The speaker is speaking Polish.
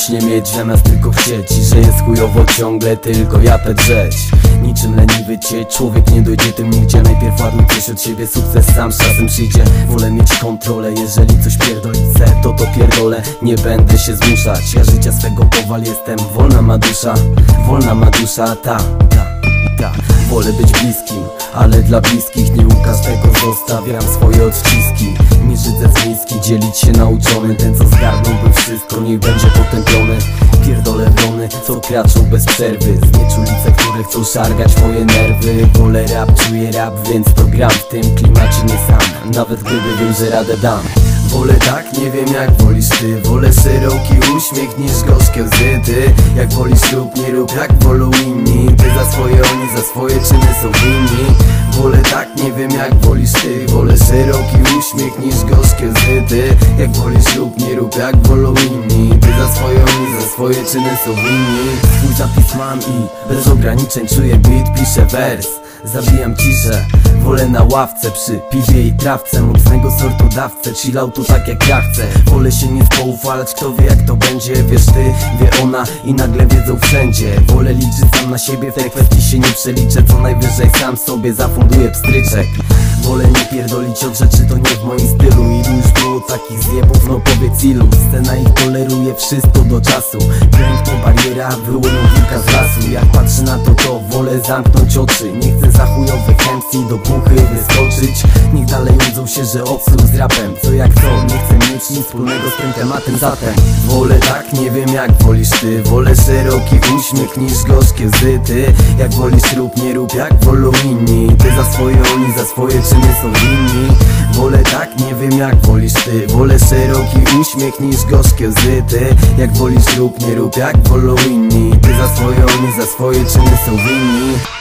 nic nie mieć, zamiast tylko chcieć. I że jest chujowo ciągle, tylko japę drzeć. Niczym leniwy cieć, człowiek nie dojdzie tym nigdzie. Najpierw ładuj coś od siebie, sukces sam z czasem przyjdzie. Wolę mieć kontrolę, jeżeli coś pierdolić chcę, to pierdolę. Nie będę się zmuszać, ja życia swego kowal jestem. Wolna ma dusza, ta. Wolę być bliskim, ale dla bliskich nie u każdego zostawiam swoje odciski. Nie żydzę z miski, dzielić się nauczony. Ten co zgarnąłby wszystko, niech będzie potępiony. Pierdolę wrony, co kraczą bez przerwy. Znieczulice, które chcą szargać moje nerwy. Wolę rap, czuję rap, więc to gram w tym klimacie nie sam. Nawet gdyby wiem, że radę dam. Wolę tak, nie wiem jak wolisz ty. Wolę szeroki uśmiech niż gorzkie łzy. Ty jak wolisz rób, nie rób jak wolą inni. Ty za swoje, oni za swoje czyny są winni. Wolę tak, nie wiem jak wolisz ty. Wolę szeroki uśmiech niż gorzkie łzy. Ty jak wolisz rób, nie rób jak wolą inni. Ty za swoje, oni za swoje czyny są winni. Swój zapis mam i bez ograniczeń czuję beat, piszę wers. Zabijam ciszę, wolę na ławce przy piwie i trawce. Mocnego sortu dawcę, chilloutu tak jak ja chcę. Wolę się nie spoufalać, kto wie jak to będzie. Wiesz ty, wie ona i nagle wiedzą wszędzie. Wolę liczyć sam na siebie, w tej kwestii się nie przeliczę. Co najwyżej sam sobie zafunduję pstryczek. Wolę nie pierdolić od rzeczy, to nie w moim stylu. Ilu już było takich zjebów, no powiedz ilu. Scena ich toleruje wszystko do czasu. Pięknie bariera, wyłowią wilka z lasu. Jak patrzę na to wolę zamknąć oczy. Nie chcę za chujowych MC do puchy wyskoczyć. Niech dalej łudzą się, że obsłuch z rapem. Co jak co, nie chcę mieć nic wspólnego z tym tematem. Zatem wolę tak, nie wiem jak wolisz ty. Wolę szeroki uśmiech niż gorzkie łzy. Ty jak wolisz rób, nie rób jak wolą inni. Ty za swoje, oni za swoje czyny są winni. Wolę tak, nie wiem jak wolisz ty. Wolę szeroki uśmiech niż gorzkie łzy. Ty jak wolisz rób, nie rób jak wolą inni. Ty za swoje, oni za swoje czyny są winni.